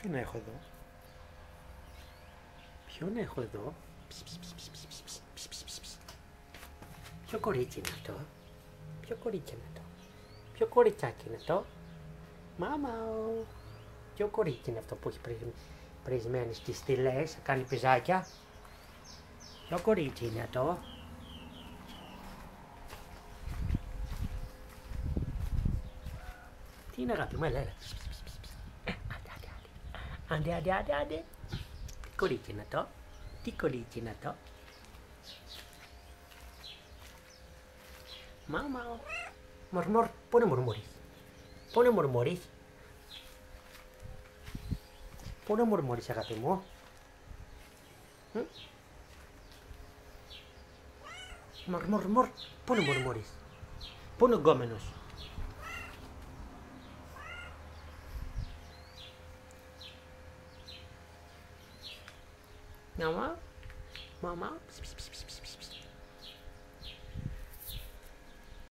Ποιον έχω εδώ? Ποιον έχω εδώ? Ποιο κορίτσι είναι αυτό? Ποιο κορίτσι είναι αυτό? Ποιο κοριτσάκι είναι αυτό? Μάμα! Ποιο κορίτσι είναι αυτό που έχει πρισμένη στις στυλές, κάνει πιζάκια? Ποιο κορίτσι είναι αυτό? Τι είναι αγάπη μου, έλα. Άντε. Τι κορίτσι είναι αυτό? Τι κορίτσι είναι αυτό? Μάμα. Μορμόρ, πού να μουρμουρείς? Πού να μουρμουρείς? Πού να μουρμουρείς αγάπη μου? Μορμόρ, πού να μουρμουρείς? Πού είναι ο γκόμενος? Μάμα, μάμα,